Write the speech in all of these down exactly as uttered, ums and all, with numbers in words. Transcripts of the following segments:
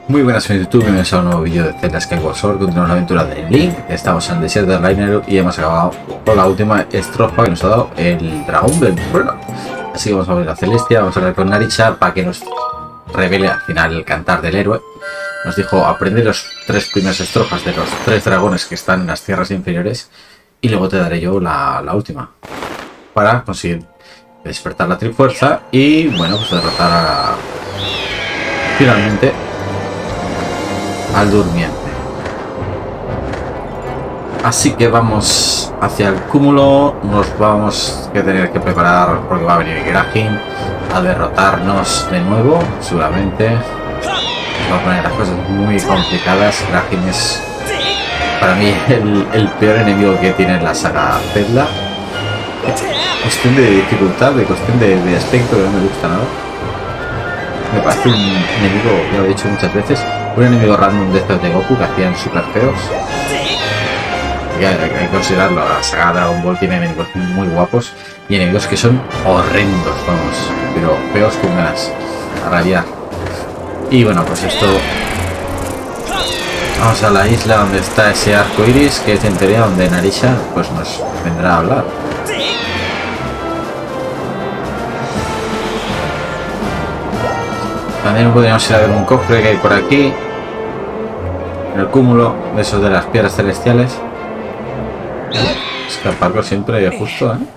Muy buenas en YouTube, bienvenidos a un nuevo vídeo de Zelda Skyward Sword. Continuamos la aventura de Link. Estamos en el desierto de Liner y hemos acabado con la última estrofa que nos ha dado el dragón del trueno. Así que vamos a ver a Celestia, vamos a hablar con Naricha para que nos revele al final el cantar del héroe. Nos dijo, aprende los tres primeras estrofas de los tres dragones que están en las tierras inferiores y luego te daré yo la, la última para conseguir despertar la trifuerza y, bueno, pues derrotar a... finalmente al durmiente. Así que vamos hacia el cúmulo. Nos vamos a tener que preparar porque va a venir Grahim a derrotarnos de nuevo, seguramente. Va a poner las cosas muy complicadas. Grahim es para mí el, el peor enemigo que tiene la saga Zelda. Cuestión de dificultad, de cuestión de, de aspecto que no me gusta nada. Me parece un enemigo, ya lo he dicho muchas veces, un enemigo random de estos de Goku que hacían super feos. Y hay, hay que considerarlo, la saga Dragon Ball tiene enemigos muy guapos y enemigos que son horrendos, vamos, pero feos con ganas a rabiar. Y bueno, pues esto... Vamos a la isla donde está ese arco iris, que es en teoría donde Naricha pues nos vendrá a hablar. También podríamos ir a ver un cofre que hay por aquí, en el cúmulo, de esos de las piedras celestiales. Escaparlo siempre justo, ¿eh?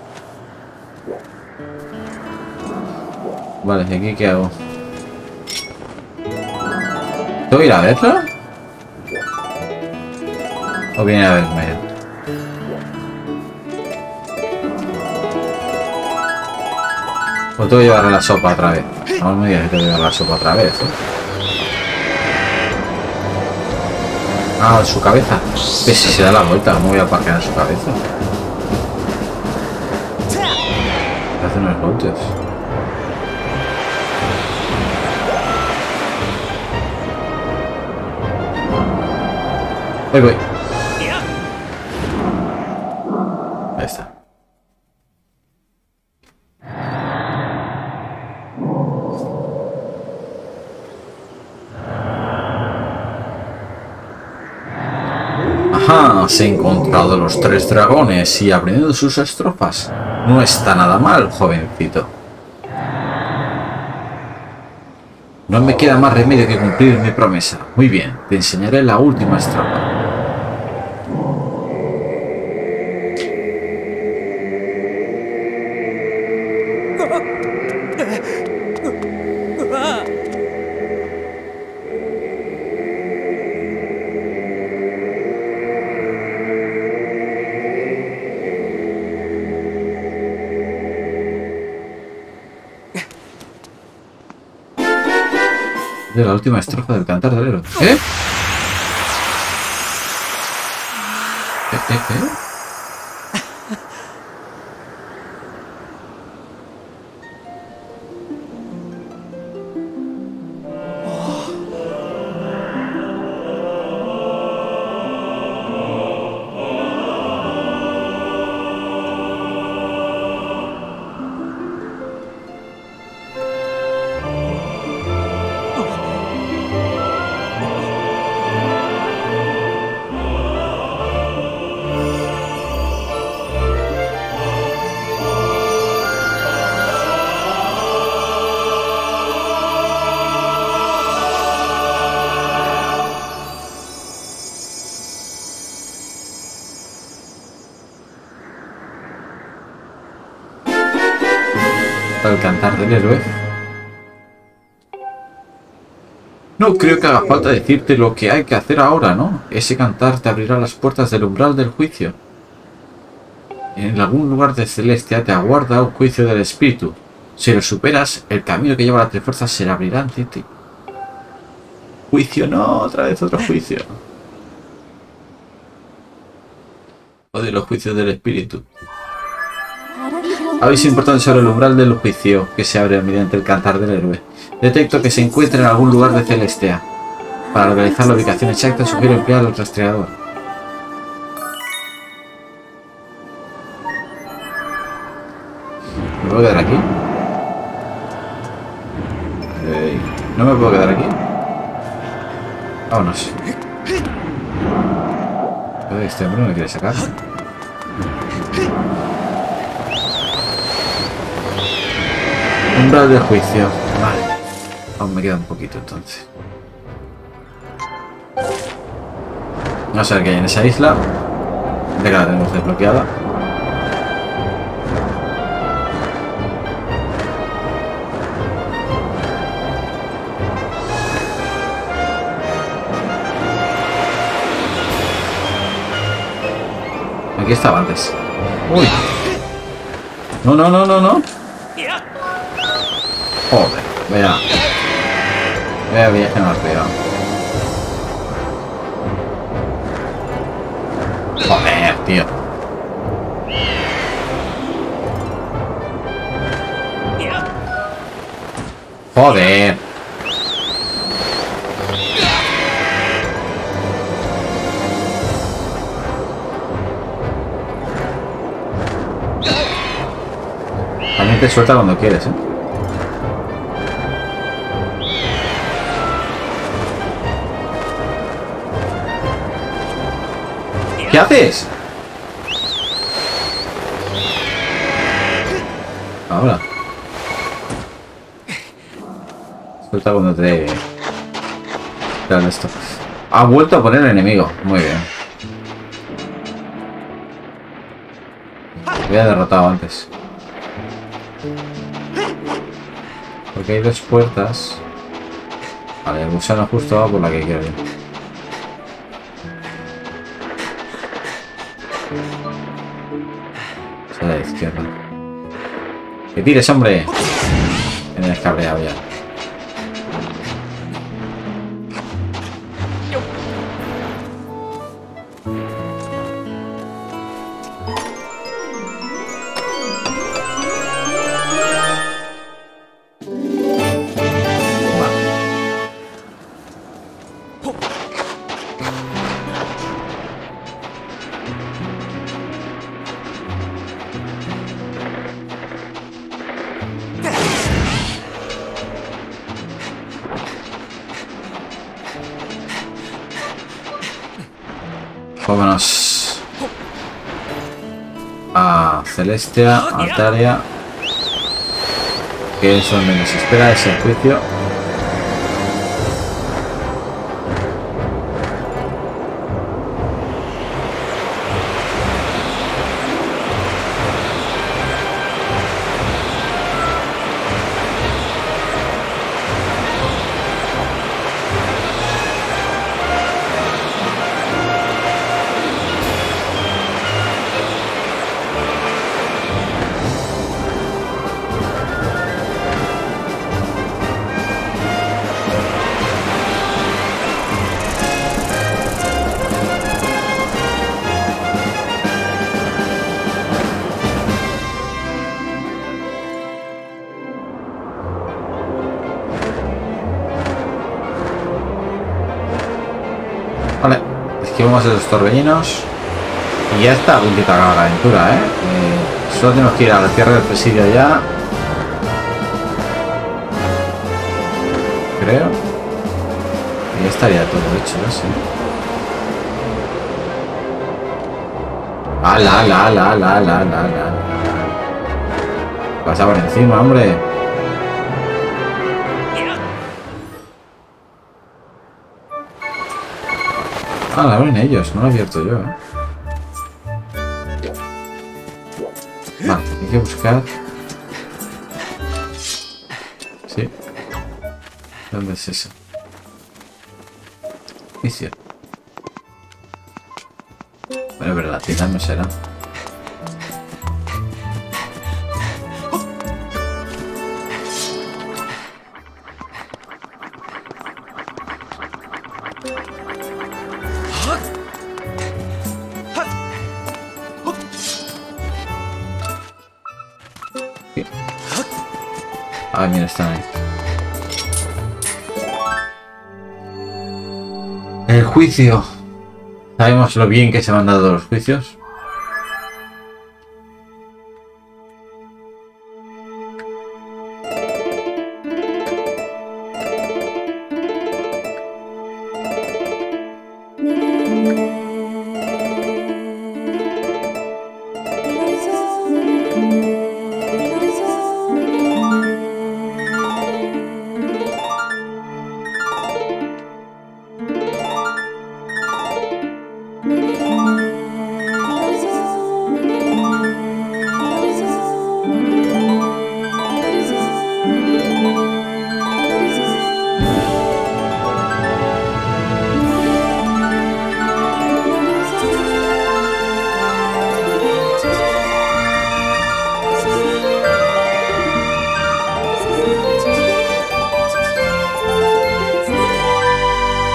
Vale, ¿y aquí qué hago? ¿Tengo que ir a verla? ¿O viene a verme? ¿O tengo que llevarle la sopa otra vez? No me digas que tengo que llevar la sopa otra vez, ¿eh? Ah, en su cabeza. Pues si se da la vuelta, ¿cómo voy a parquear en su cabeza? Hace unos voltios. Voy, voy. Ahí está. Ajá, has encontrado los tres dragones y aprendiendo sus estrofas. No está nada mal, jovencito. No me queda más remedio que cumplir mi promesa. Muy bien, te enseñaré la última estrofa. De la última estrofa del cantar del héroe. ¿Eh? ¿Eh? ¿Eh? ¿Eh? El cantar del héroe. No creo que haga falta decirte lo que hay que hacer ahora, ¿no? Ese cantar te abrirá las puertas del umbral del juicio. En algún lugar de Celestia te aguarda un juicio del espíritu. Si lo superas, el camino que lleva a la trifuerza se abrirá ante ti. Juicio no, otra vez otro juicio. Odio los juicios del espíritu. Aviso importante sobre el umbral del juicio que se abre mediante el cantar del héroe. Detecto que se encuentra en algún lugar de Celestia. Para localizar la ubicación exacta sugiero emplear el rastreador. ¿Me puedo quedar aquí? Eh, ¿No me puedo quedar aquí? Vámonos. Este hombre no me quiere sacar. Umbral de juicio. Vale. Aún me queda un poquito entonces. Vamos a ver qué hay en esa isla. De que la tenemos desbloqueada. Aquí estaba antes. Uy. No, no, no, no, no. Joder, vea. Vea viaje no has pegado. Joder, tío. Joder. También te suelta cuando quieres, ¿eh? ¿Qué haces? Ahora. Suelta cuando te... te dan esto. Ha vuelto a poner enemigo. Muy bien. Había derrotado antes. Porque hay dos puertas. Vale, el gusano justo va por la que quiero ir. A la izquierda. ¡Que tires, hombre! Me he descabreado ya. Vámonos a Celestia, Altaria, que es donde nos espera ese juicio. Vale, esquivamos esos torbellinos y ya está, puntita la aventura, ¿eh? ¿eh? Solo tenemos que ir a la tierra del presidio ya. Creo. Y ya estaría todo hecho, no sé. ¡Ala, ala, ala, ala, ala, ala, ala! Pasa por encima, hombre. Ah, la abren ellos, no lo he abierto yo, ¿eh? Vale, hay que buscar... Sí. ¿Dónde es eso? Misión. Bueno, pero la tienda no será. Ah, mira, están ahí. El juicio. Sabemos lo bien que se me han dado los juicios.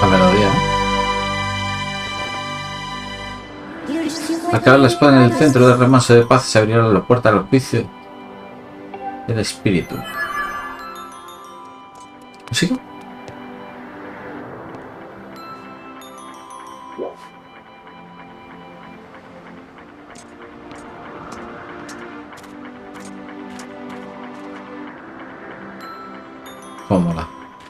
La melodía. Al clavar la espada en el centro del remanso de paz se abrieron las puertas al hospicio del espíritu. ¿Sigo? Cómo mola.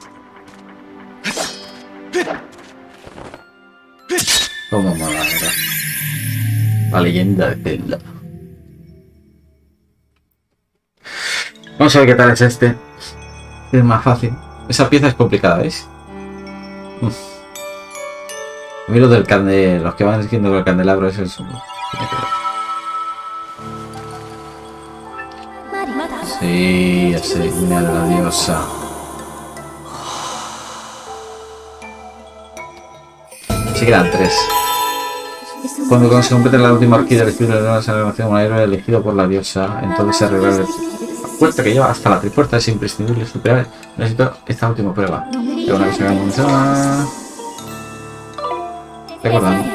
Cómo mola, ¿verdad? La leyenda de Zelda. Vamos a ver qué tal es este. Es más fácil. Esa pieza es complicada, ¿veis? Uf. A mí lo del candel, los que van diciendo que el candelabro es el sumo. Sí, ese digna de la diosa. Sí, quedan tres. Cuando se complete la última orquídea del espíritu de la salvación, un héroe elegido por la diosa, entonces se revela la puerta que lleva hasta la tripuerta. Es imprescindible superar. Necesito esta última prueba. Y una vez que hagamos esa... Recordando.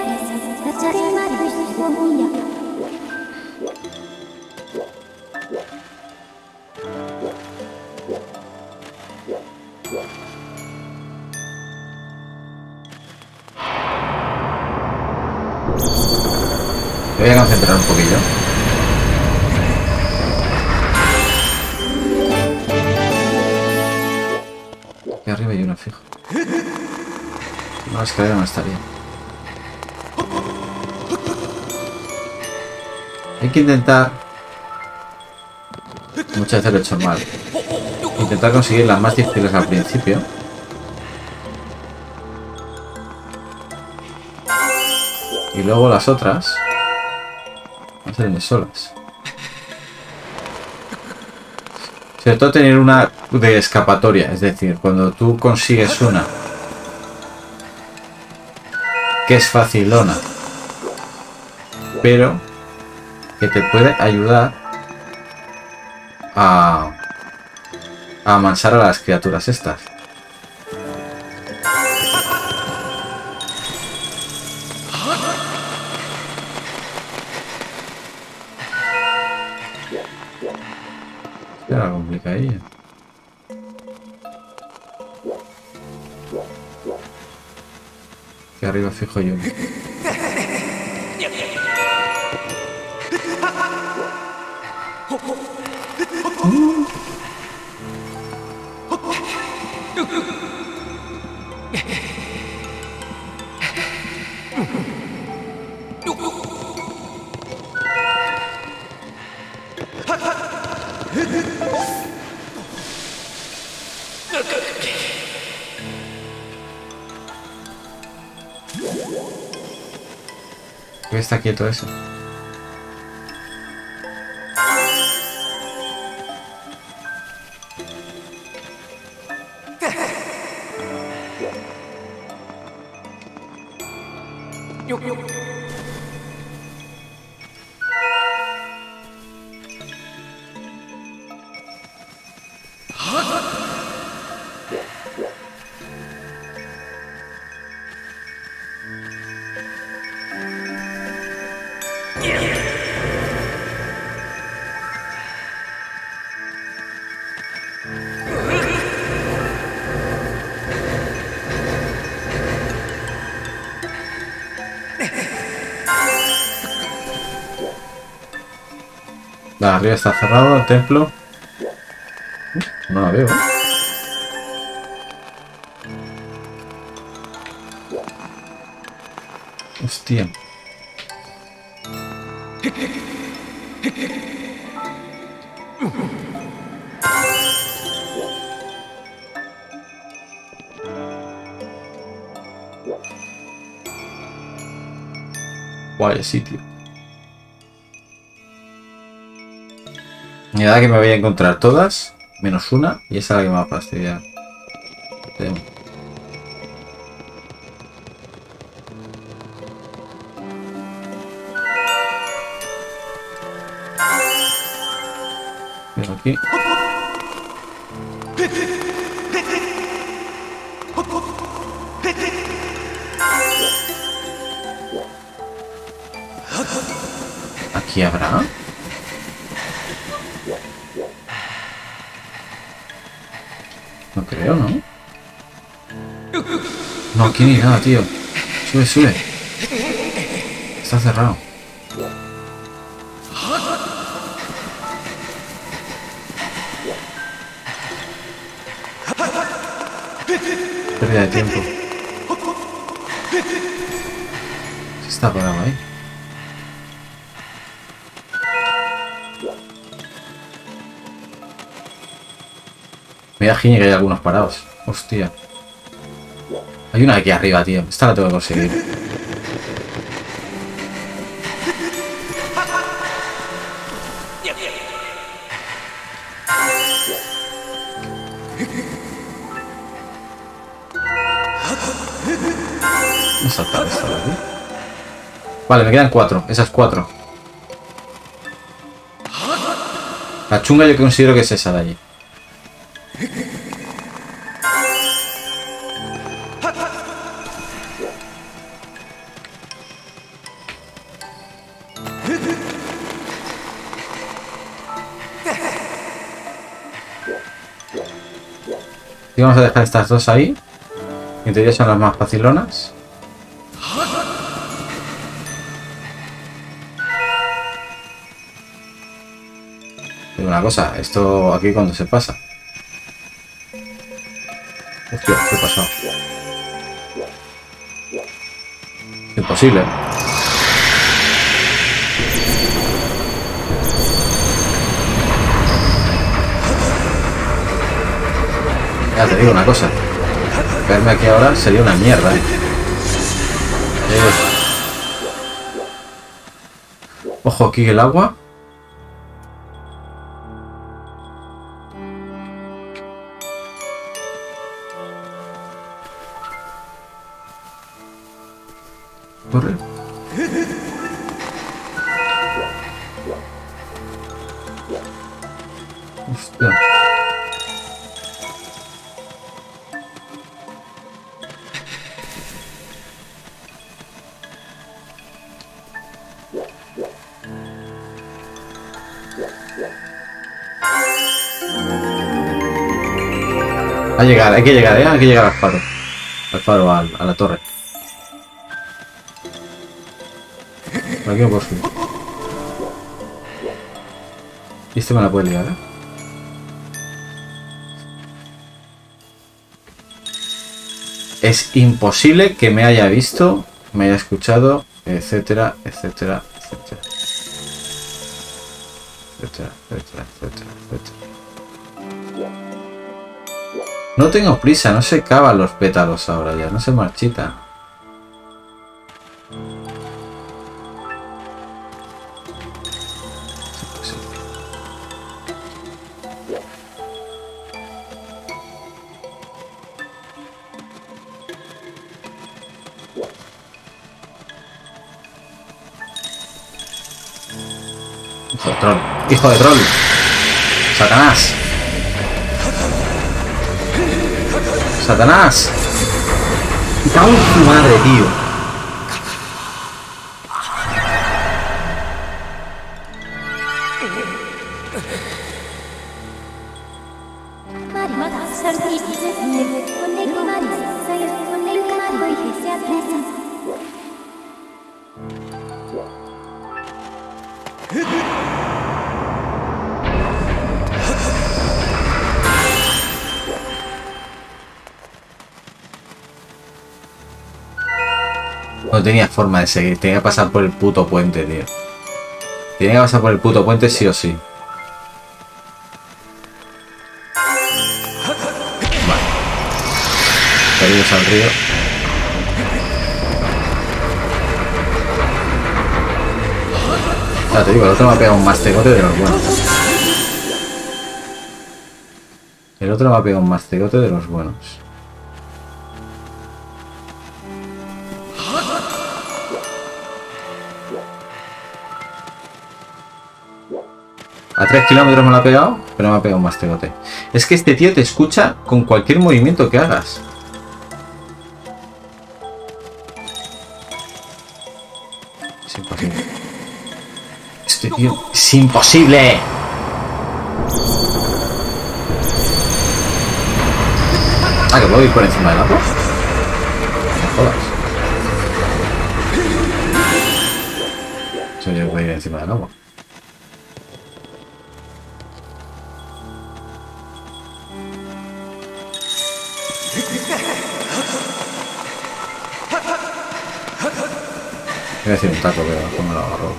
Me voy a concentrar un poquillo. Aquí arriba hay una fijo. No, la escalera no estaría. Hay que intentar... Muchas veces lo he hecho mal. Intentar conseguir las más difíciles al principio. Y luego las otras... hacerme solas. Sobre todo tener una de escapatoria, es decir, cuando tú consigues una que es facilona, pero que te puede ayudar a, a amansar a las criaturas estas. Era complicadilla. Que arriba fijo yo. Uh. ¿Por qué está quieto eso? La arriba está cerrado, el templo. No la veo. Hostia. Guay sitio. Me da que me voy a encontrar todas, menos una, y esa es la que me va a fastidiar. Vengo aquí. ¿Aquí habrá? No creo, ¿no? No, aquí ni nada, tío. Sube, sube. Está cerrado. Pérdida de tiempo. Se está parado ahí. Mira, Gini, que hay algunos parados. Hostia. Hay una aquí arriba, tío. Esta la tengo que conseguir. Voy a saltar esta de aquí. Vale, me quedan cuatro. Esas cuatro. La chunga yo considero que es esa de allí. Y vamos a dejar estas dos ahí. En teoría son las más facilonas. Pero una cosa, esto aquí cuando se pasa. Hostia, ¿qué ha pasado? Imposible. Ya te digo una cosa. Verme aquí ahora sería una mierda, ¿eh? Eh. Ojo aquí el agua. Corre. Hostia. A llegar, hay que llegar, ¿eh? Hay que llegar al faro. Al faro, al, a la torre. Por aquí no puedo subir. Y este me la puede liar, ¿eh? Es imposible que me haya visto, me haya escuchado, etcétera, etcétera, etcétera. Etcétera, etcétera, etcétera, etcétera. No tengo prisa, no se cavan los pétalos ahora ya, no se marchitan. Hijo de troll, hijo de troll. Satanás. Satanás. Me cago en tu madre, tío. No tenía forma de seguir, tenía que pasar por el puto puente, tío. Tenía que pasar por el puto puente sí o sí. Vale. Perdidos al río. Ya te digo, el otro me ha pegado un mastegote de los buenos. El otro me ha pegado un mastegote de los buenos. A tres kilómetros me lo ha pegado, pero me ha pegado un mastegote. Es que este tío te escucha con cualquier movimiento que hagas. Es imposible. Este, Este tío es imposible. Ah, que puedo ir por encima del agua. No jodas. Yo yo voy a ir encima del agua. Voy a decir un taco, pero como lo agarro.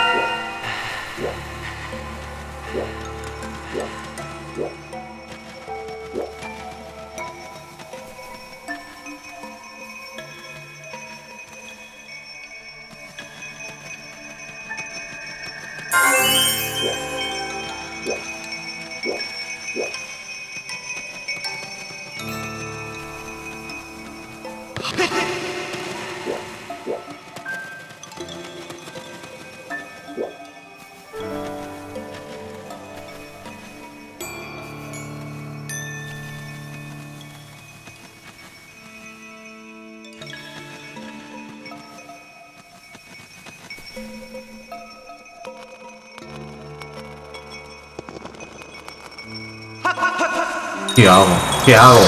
¿Qué hago? ¿Qué hago?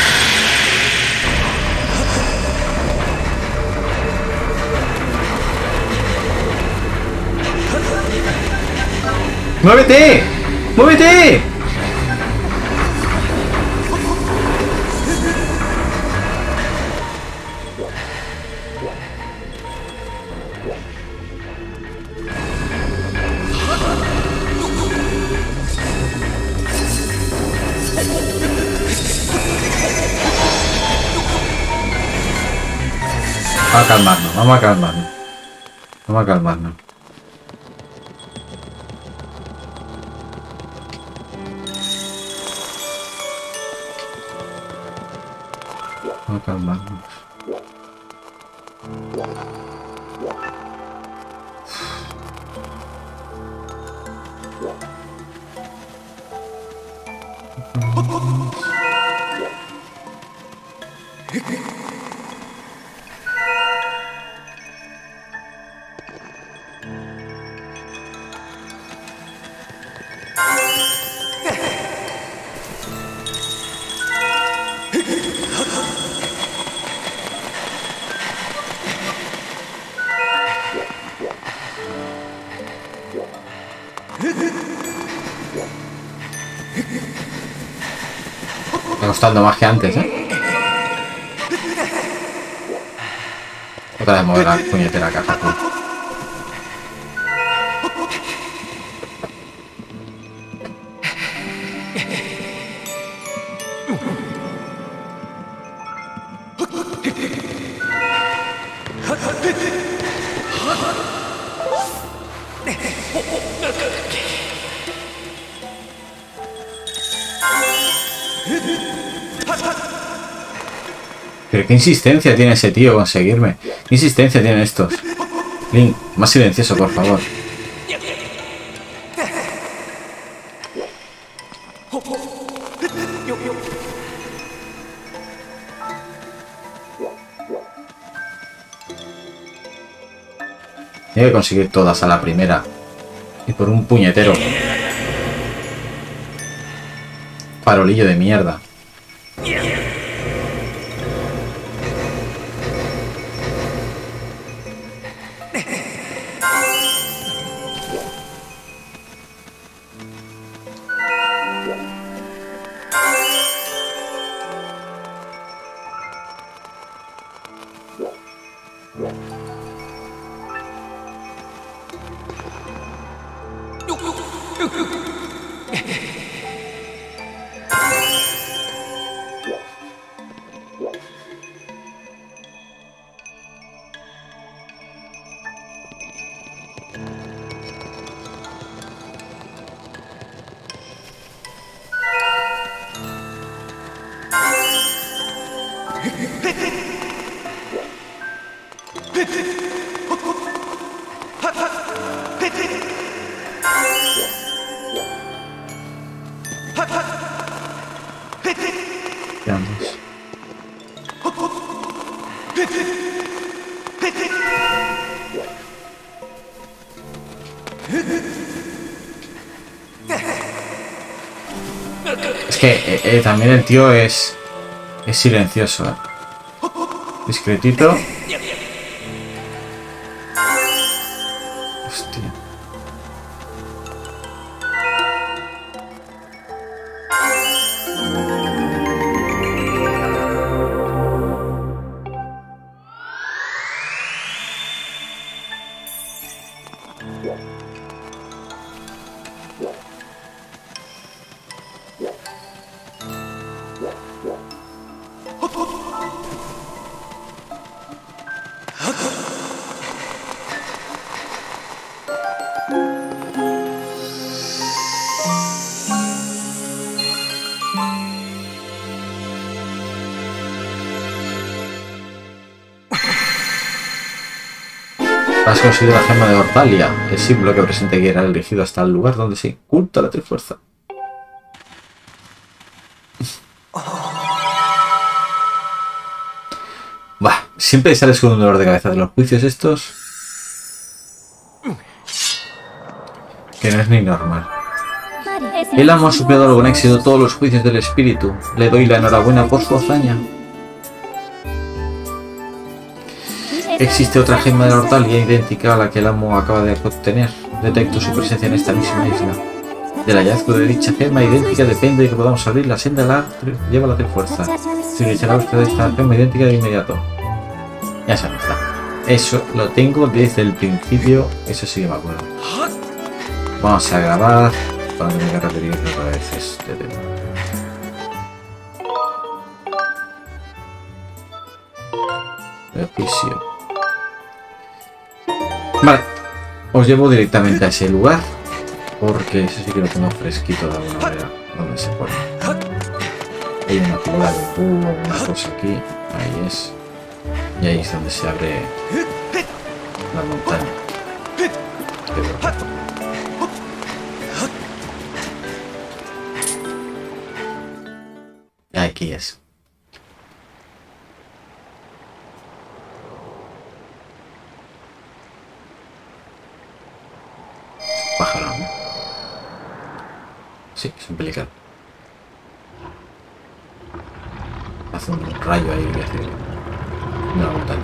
¡Muévete! ¡Muévete! Vamos a calmarnos, vamos a calmarnos. Vamos a calmarnos. Vamos a calmarnos. Está costando más que antes, ¿eh? Otra vez mover la puñetera caja, tío. Pero qué insistencia tiene ese tío con seguirme. ¿Qué insistencia tienen estos? Link, más silencioso, por favor. Tiene que conseguir todas a la primera. Y por un puñetero. Farolillo de mierda. Veamos. Es que eh, eh, también el tío es, es silencioso, ¿eh? Discretito. Hostia. Has conseguido la gema de Ortalia, el símbolo que presenta que era elegido hasta el lugar donde se oculta la Trifuerza. Bah, siempre sales con un dolor de cabeza de los juicios estos. Que no es ni normal. El amo ha superado con éxito todos los juicios del espíritu. Le doy la enhorabuena por su hazaña. Existe otra gema de la Ortalia idéntica a la que el amo acaba de obtener. Detecto su presencia en esta misma isla. Del hallazgo de dicha gema idéntica depende de que podamos abrir la senda de la lleva la Trifuerza. Se iniciará usted esta gema idéntica de inmediato. Ya se está. Eso lo tengo desde el principio. Eso sí que me acuerdo. Vamos a grabar para tener que repetir otra vez este tema. Epicio. Vale, os llevo directamente a ese lugar porque eso sí que lo tengo fresquito de alguna manera. ¿Dónde se pone? Hay una figura de cubo, una cosa aquí, ahí es, y ahí es donde se abre la montaña. Aquí es. Pájaro, ¿no? Sí, es un pelicano. Hace un rayo ahí hacia una montaña.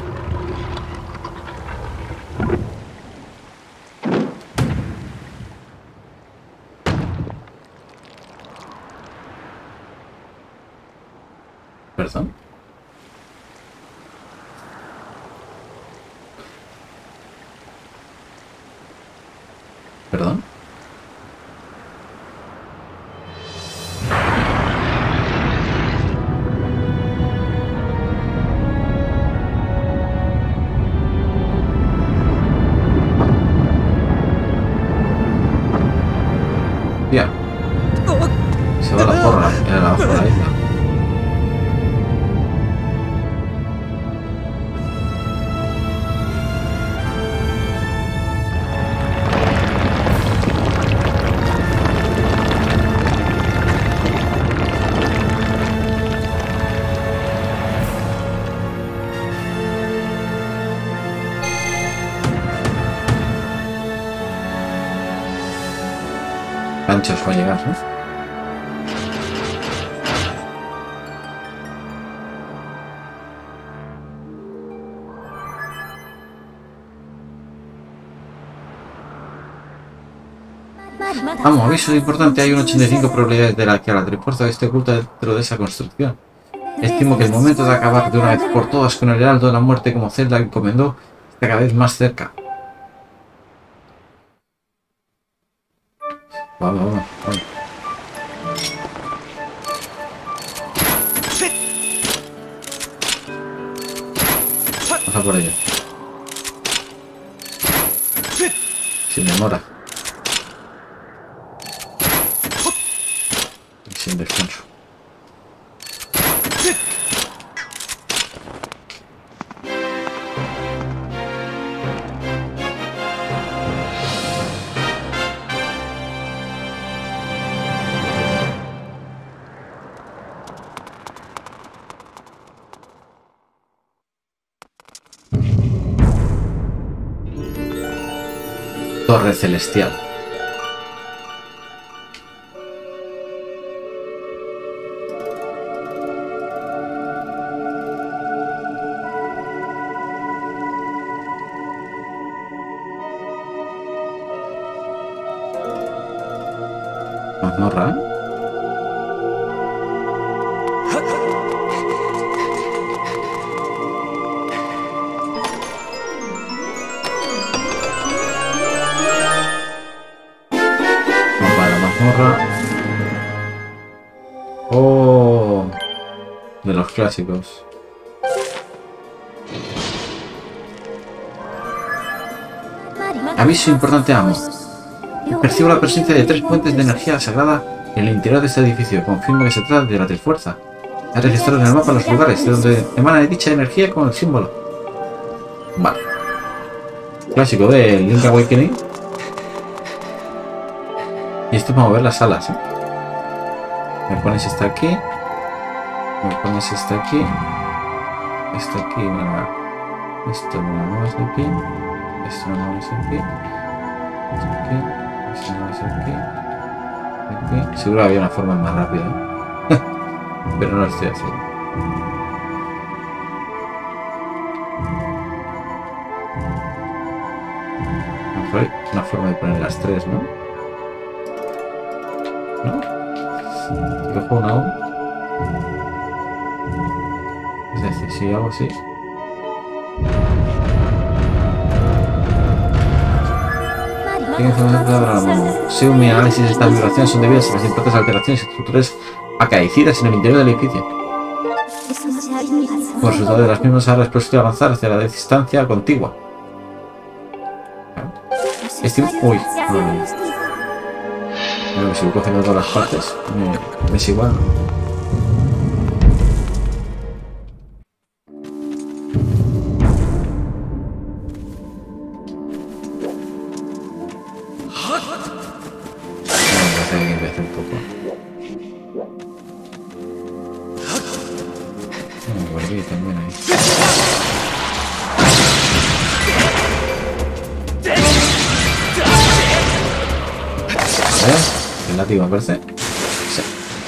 ¿Perdón? ¿Perdón? Ya. Se va la porra, era la otra de la isla. Anchos va a llegar, ¿no? Vamos, aviso importante, hay un ochenta y cinco probabilidades de la que a la Trifuerza esté oculta dentro de esa construcción. Estimo que el momento de acabar de una vez por todas con el heraldo de la muerte como Zelda encomendó está cada vez más cerca. Vamos, vamos, vamos. Pasa por ello. Sin demora. Y sin descanso. Torre Celestial. mazmorra, ¿eh? Oh, de los clásicos. Aviso importante, amo. Percibo la presencia de tres fuentes de energía sagrada en el interior de este edificio. Confirmo que se trata de la Trifuerza. He registrado en el mapa los lugares de donde emana dicha energía con el símbolo. Vale. Clásico de Link Awakening. Y esto es para mover las alas, ¿eh? Me pones esta aquí. Me pones esta aquí. Esta aquí, mira. Esto me lo mueves de aquí. Esto me lo mueves aquí. Esto aquí. Esto me lo mueves aquí. Aquí. Seguro había una forma más rápida, ¿eh? Pero no lo estoy haciendo. Mejor hay una forma de poner las tres, ¿no? ¿No? Cojo una aún. Es decir, si hago así. Según mi análisis, estas vibraciones son debidas a las importantes alteraciones estructurales acaecidas en el interior del edificio. Por resultado de las mismas, ahora es posible avanzar hacia la distancia contigua. Este... Uy, no, no, no. Creo que si voy cogiendo todas las partes, me, me es igual. El látigo me parece. Sí.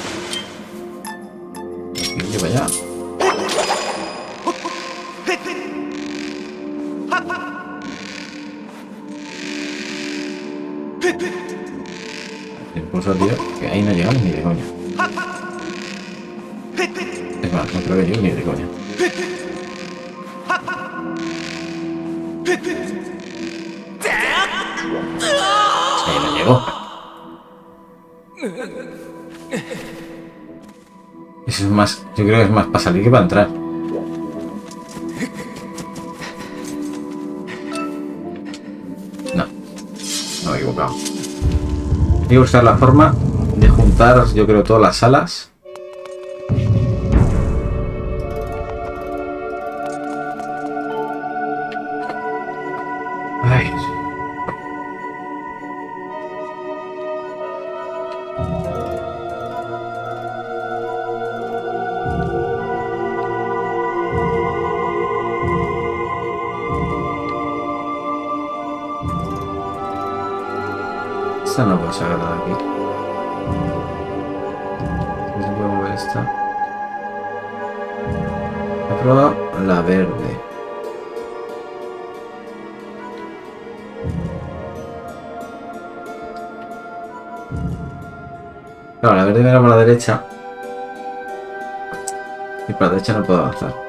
Y lleva ya. Impulso, tío, que ahí no llegamos ni de coña. Es más, no creo que llegue ni de coña. Ahí no llegó. Eso es más, yo creo que es más para salir que para entrar. No, no me he equivocado. Hay que buscar la forma de juntar, yo creo, todas las salas. Ay. Esta no puedo sacarla de aquí. No puedo mover esta. He probado la verde. Claro, la verde me era por la derecha. Y para la derecha no puedo avanzar.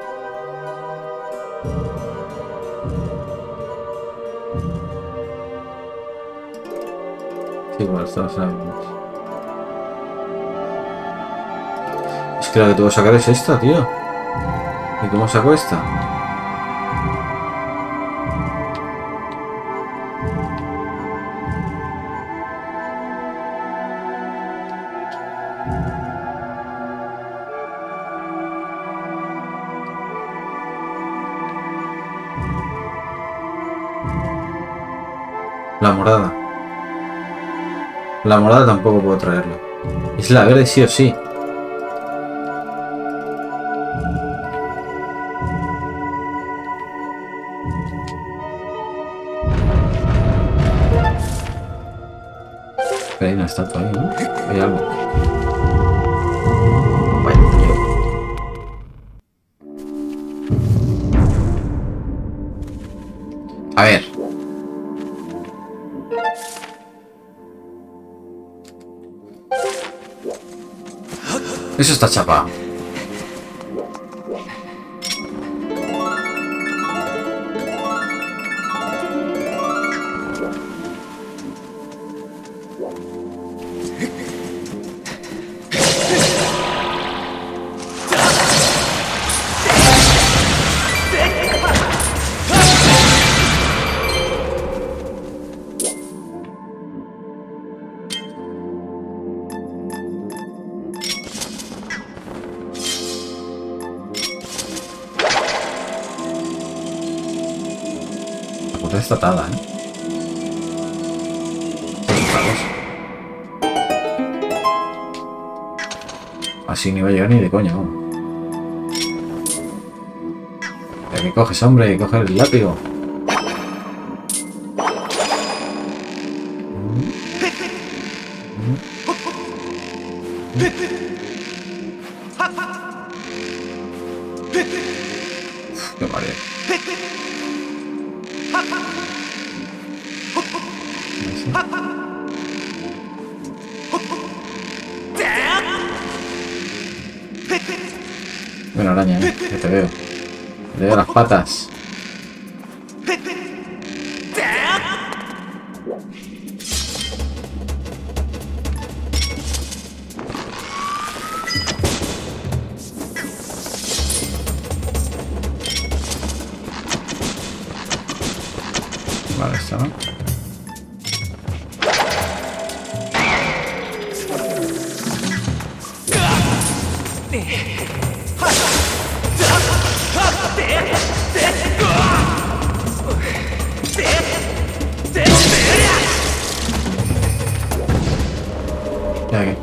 Sí, igual, estamos en Es que la que tengo que sacar es esta, tío. ¿Y cómo saco esta? La morada. La morada tampoco puedo traerla. Es la verde sí o sí. Pero hay una estatua ahí, ¿no? Hay algo. Vaya, tío. A ver. Eso está chapado. Está atada, ¿eh? Así ni va a llegar ni de coña, ¿no? ¿Qué coges, hombre? Coge el látigo. Uf, qué mareo. Bueno, araña, ¿eh? Que te veo. Te veo las patas. Vale, esta no. Ya aquí.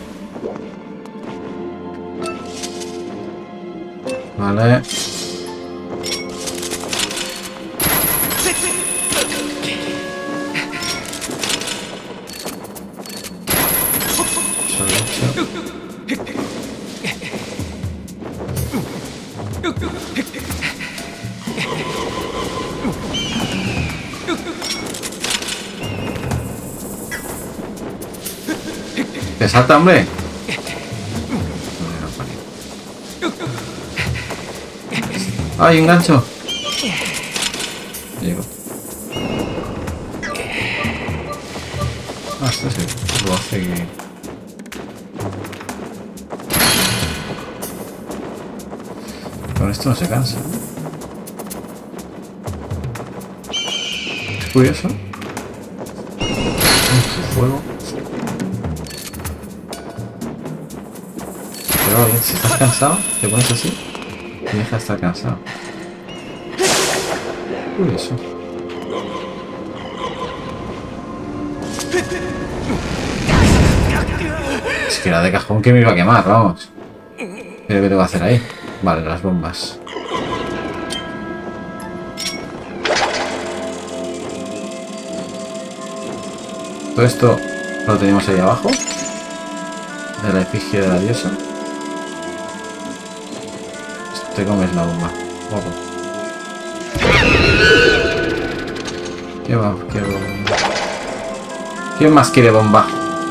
Vale. ¿Te salta, hombre? ¡Ay, un gancho! Llego. Ah, esto sí. Lo hace que... Con esto no se cansa. Es curioso. Su fuego. Pero bien, si estás cansado, te pones así y deja de estar cansado. Curioso. Es que era de cajón que me iba a quemar, vamos. ¿Pero qué tengo que hacer ahí? Vale, las bombas. Todo esto lo tenemos ahí abajo. De la efigie de la diosa. Te comes la bomba. Guapo. ¿Qué va? ¿Qué bomba? ¿Quién más quiere bomba?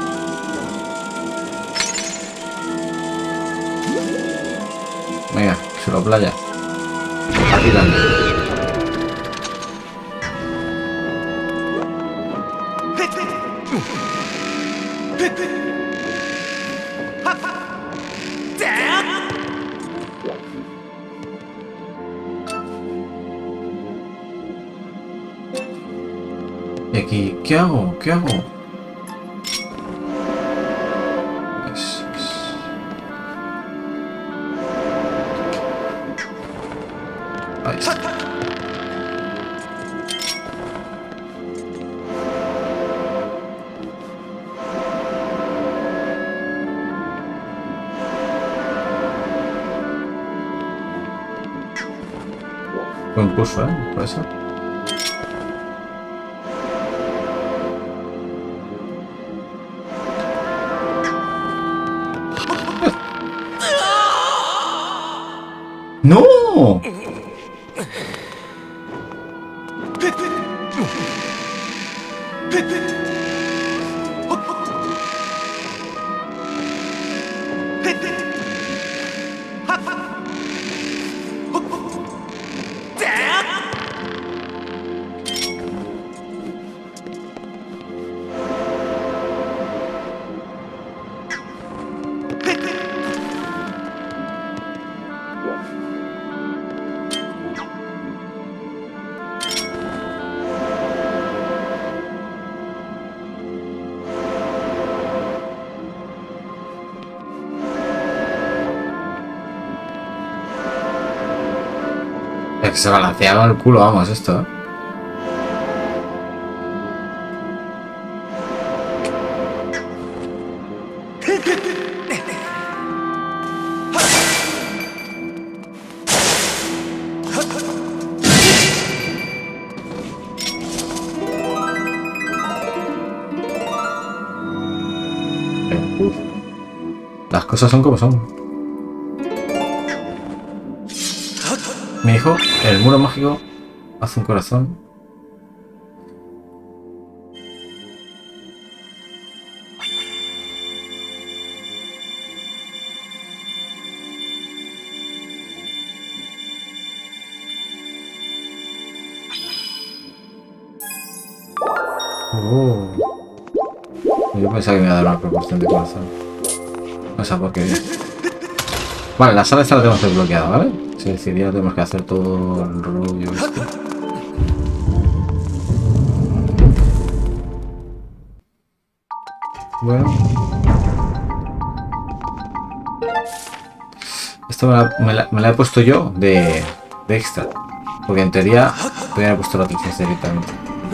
Venga, se lo playa. Aquí también. Y aquí, ¿qué hago? ¿Qué hago? Es, es... Ahí está. Buen curso, ¿eh? Por eso. ¡No! Es que se balancea con el culo, vamos, esto, ¿eh? Las cosas son como son. Me dijo, el muro mágico hace un corazón. Oh. Yo pensaba que me iba a dar una proporción de corazón. No sé por qué. Vale, la sala esta la tenemos desbloqueada, ¿vale? Si decidía tenemos que hacer todo el rollo este. Bueno. Esto me la, me la, me la he puesto yo de, de extra. Porque en teoría podría haber puesto la tristeza directamente.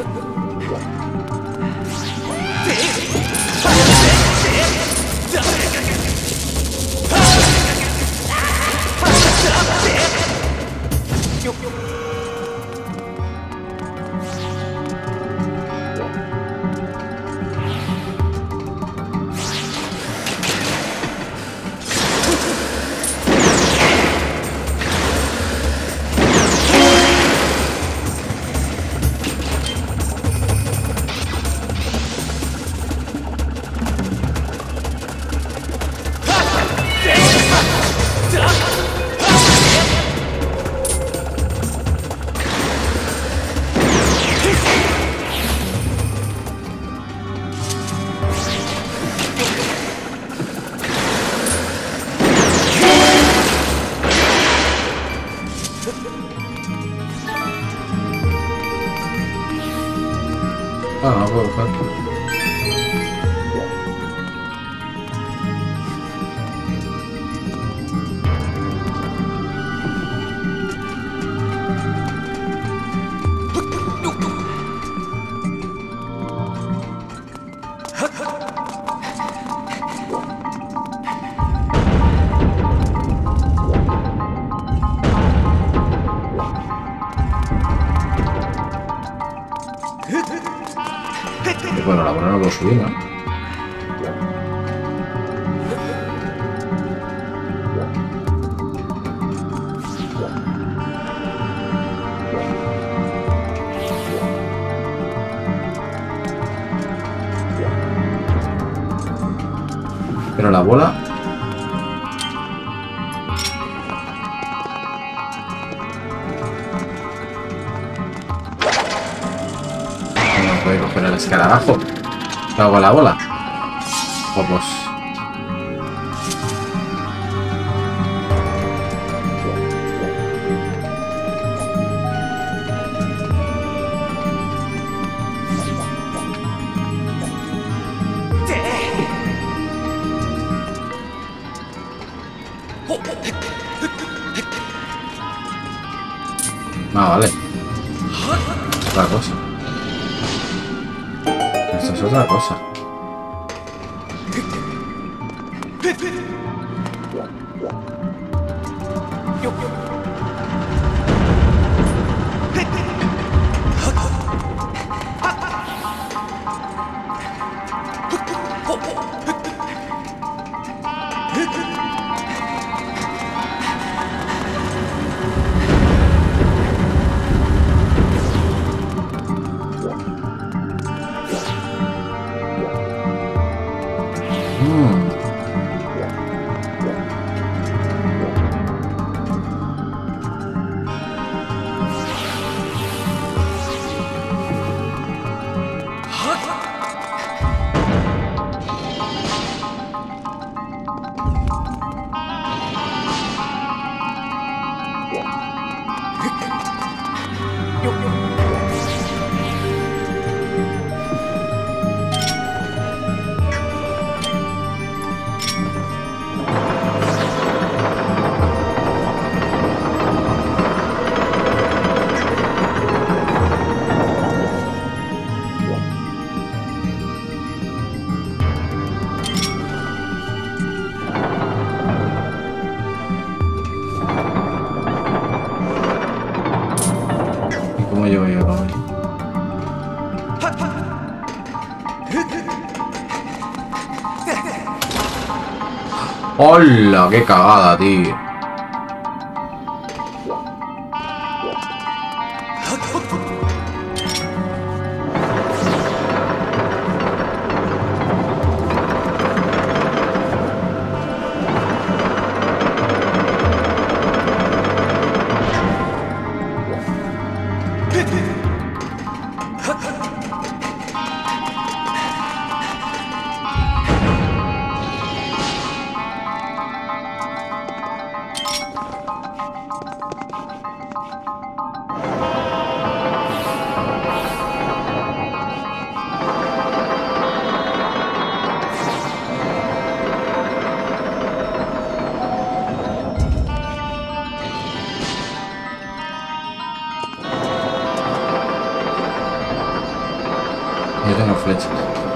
Ah, no puedo buscar. Bueno, la bola no lo subí, ¿no? Pero la bola... No puede coger el escarabajo. ¿Qué hago con la bola? Pues... Ah, vale. Otra cosa. Esto es otra cosa. ¿Cómo llevo yo lo voy? ¡Hola! ¡Qué cagada, tío! Yo tengo flechas.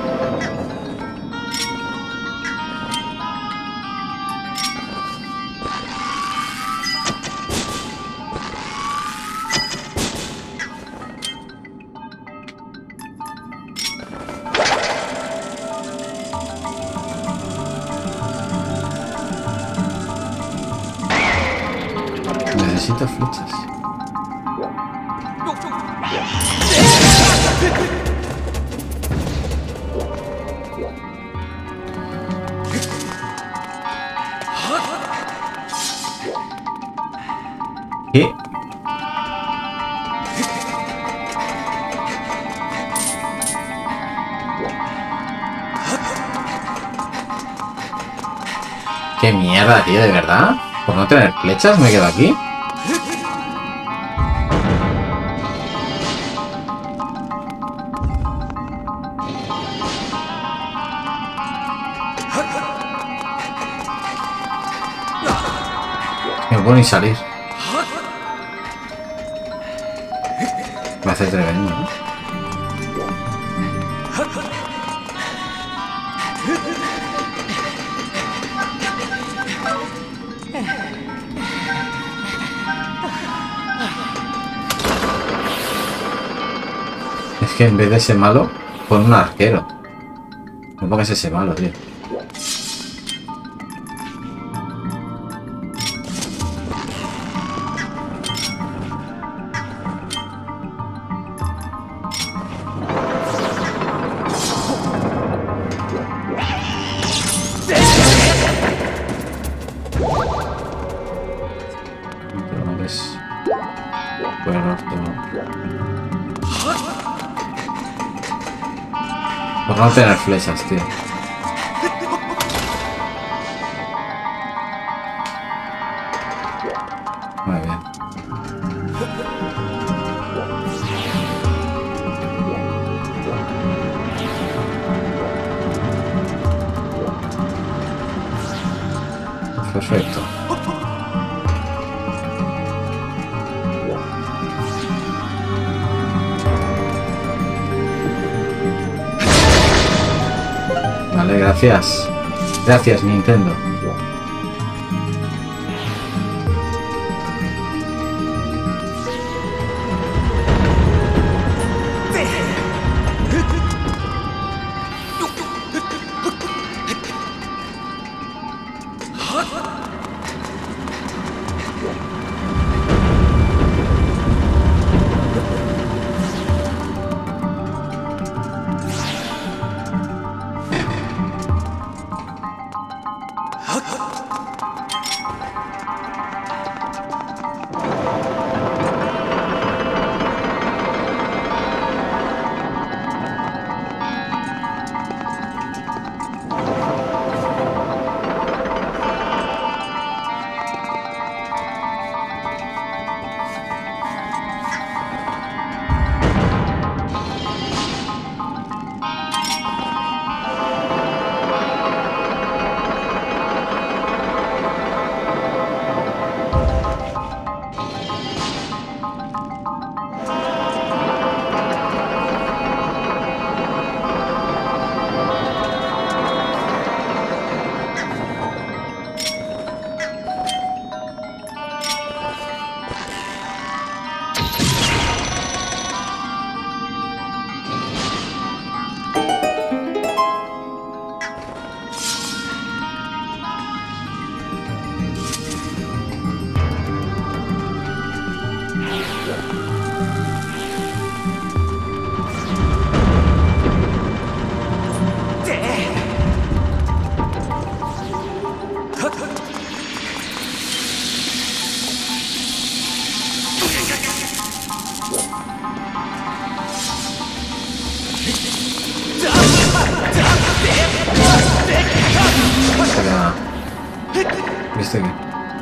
Necesito flechas. ¿Qué? ¿Qué mierda, tío? ¿De verdad? ¿Por no tener flechas me quedo aquí? No puedo ni salir. Me hace tremendo, ¿no? Es que en vez de ese malo, pon un arquero. No pongas ese malo, tío. Por no tener flechas, tío. Muy bien. Perfecto. Vale, gracias. Gracias, Nintendo. ¿Viste qué?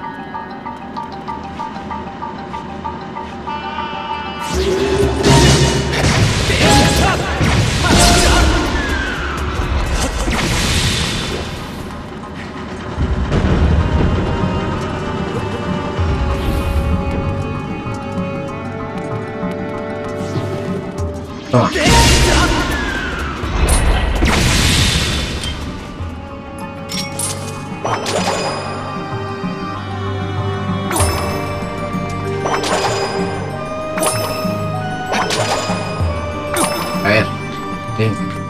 Toma. A ver, Link.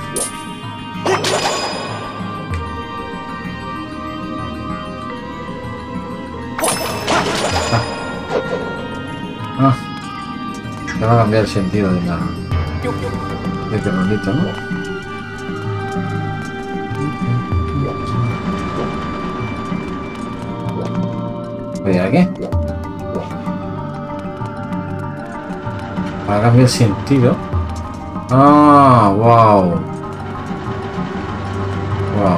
Ah. Ah. Ya va a cambiar el sentido de la... de este rondito, ¿no? Oye, ¿a qué? Va a cambiar el sentido. Ah, wow. Wow, wow.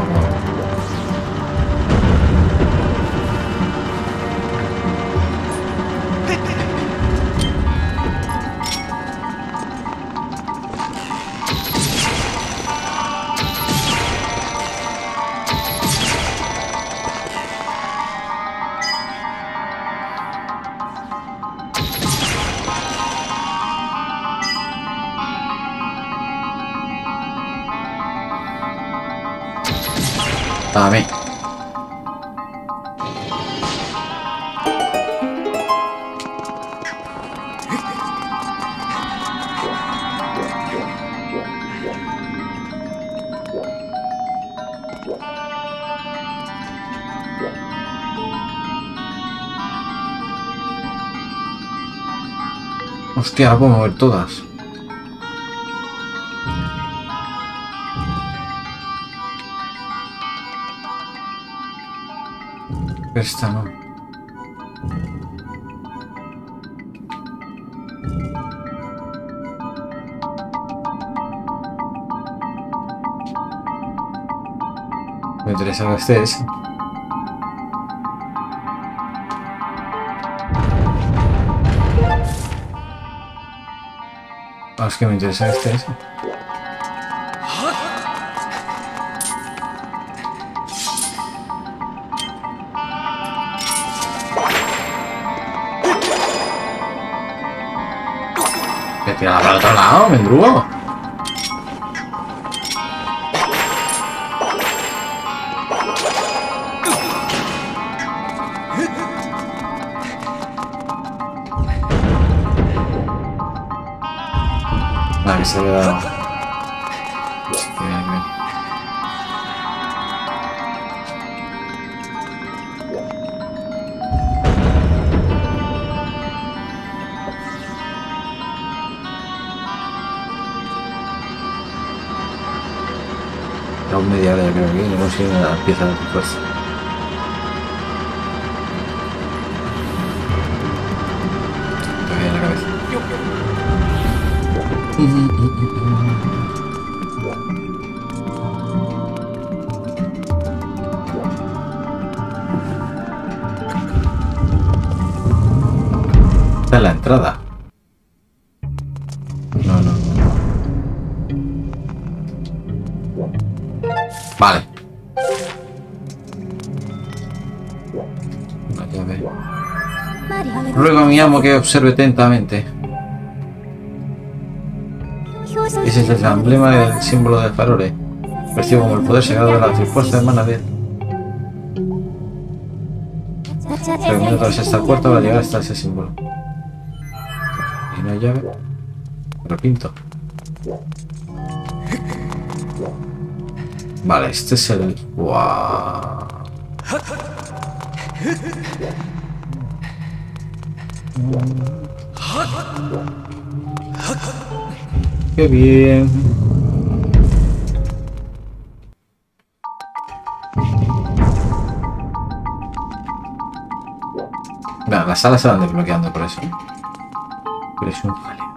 Dame. Hostia, la puedo mover todas. Esta no. Me interesa que esté ese. Ah, es que me interesa que esté ese. Tira para el otro lado, mendrugo. Vale, se le ha dado. Bien, bien. Aún media hora creo que no consigo una pieza de fuerza. Todavía en la cabeza. Esta es la entrada. No, no, no. Vale. Una llave. Ruego a mi amo que observe atentamente. Ese es el emblema del símbolo de Farore. Percibo como el poder sagrado de la trifuerza de Manabel. Recomiendo atravesar esta puerta para llegar hasta ese símbolo. Y una llave. Repinto. Vale, este es el... ¡Wow! ¡Qué bien! Bueno, las salas se van desbloqueando por eso. Pero es un jaleo.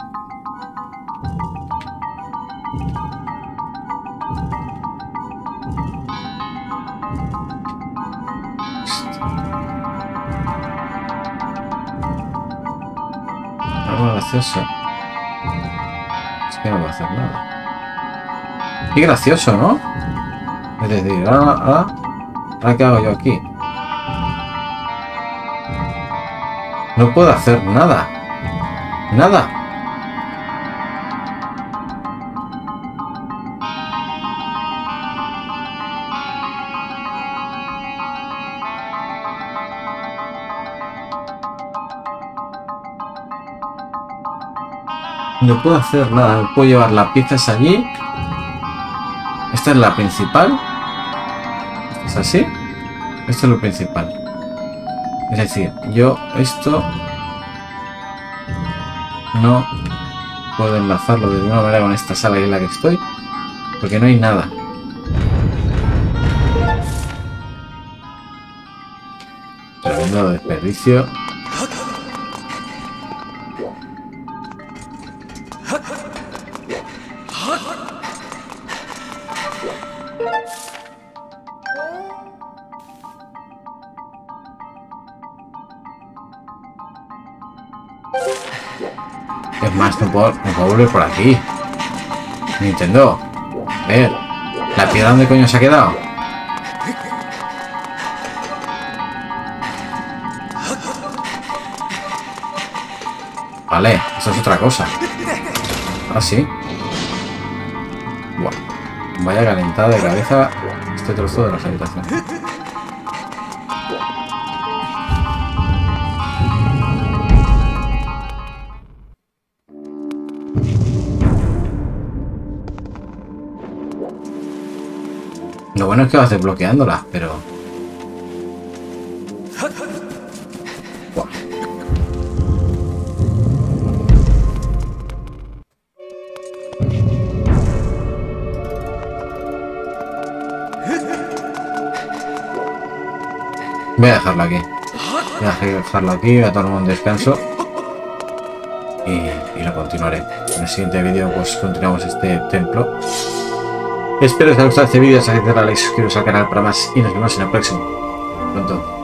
Algo gracioso. Es que no voy a hacer nada. Qué gracioso, ¿no? Es decir, ahora, ahora, ahora ¿qué hago yo aquí? No puedo hacer nada. Nada. No puedo hacer nada. Puedo llevar las piezas allí. Esta es la principal. ¿Es así? Esto es lo principal. Es decir, yo esto no puedo enlazarlo de ninguna manera con esta sala en la que estoy, porque no hay nada. Tremendo desperdicio. Es más, no puedo, no puedo volver por aquí. Nintendo. A ver. ¿La piedra dónde coño se ha quedado? Vale, eso es otra cosa. Ah, sí. Buah. Vaya calentada de cabeza este trozo de las habitaciones. Lo bueno es que vas desbloqueándolas, pero... Buah. Voy a dejarlo aquí. Voy a dejarlo aquí, voy a tomar un descanso. Y, y lo continuaré. En el siguiente vídeo pues continuamos este templo. Espero que os haya gustado este vídeo, suscribiros al canal para más y nos vemos en el próximo. Pronto.